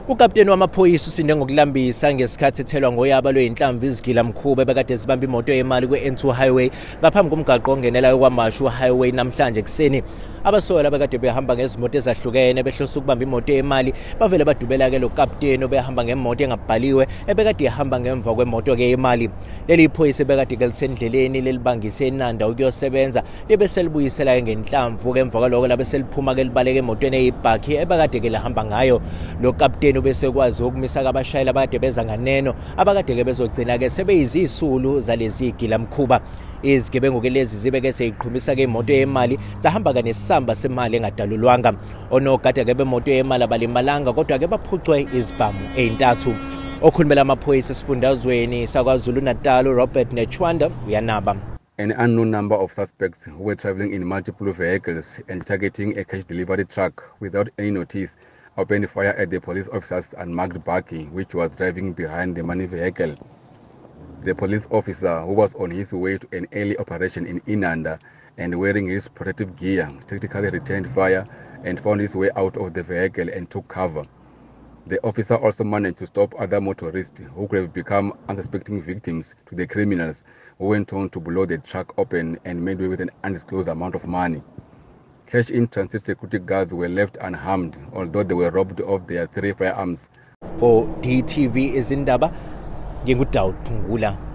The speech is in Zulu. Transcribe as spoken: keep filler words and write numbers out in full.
Ukapteni wamaphoyisa usinde ngokulambisa ngesikhathi ethelwa ngoyaba lweyinhlamvu izigilamkhuba ebekade zibamba imoto yemali kwe-N two highway ngaphambi komgaqo ongenelayo kwaMashu highway namhlanje ekseni. Abasola abekade behamba ngezimoto ezahlukene behlose ukubamba imoto yemali bavele badubela ke lo kapteni obehamba ngemoto engabhaliwe ebekade ihamba ngemva kwemoto ke yemali. Leli iphoyisa ebekade ke lisendleleni lelibangise eNanda ukuyosebenza libe selibuyisela ngenhlamvu ke emva kwaloko labe seliphuma ke libaleke emotweni eyibhakhi ebekade ke lahamba ngayo. Lo kapteni bese kwazi ukumisa kabashayeli abade beza nganeno abakade ke bezogcina ke sebeyizisulu zalezi igilamkhuba. Izigebengu ke lezi zibe ke seyiqhumisa ke imoto yemali zahamba ke nesamba semali engadalulwanga. Onogada ke bemoto yemali abalimalanga kodwa ke baphucwe izibhamu eyintathu. Okhulumela amaphoyisa esifundazweni saKwaZulu Natal Robert Nechwanda uyanaba. An unknown number of suspects who were traveling in multiple vehicles and targeting a cash delivery truck without any notice opened fire at the police officer's unmarked buggy which was driving behind the money vehicle. The police officer, who was on his way to an early operation in Inanda and wearing his protective gear, tactically returned fire and found his way out of the vehicle and took cover. The officer also managed to stop other motorists who could have become unsuspecting victims to the criminals who went on to blow the truck open and made away with an undisclosed amount of money. Cash-in transit security guards were left unharmed, although they were robbed of their three firearms. For D T V izindaba, nginguDaud Phungula.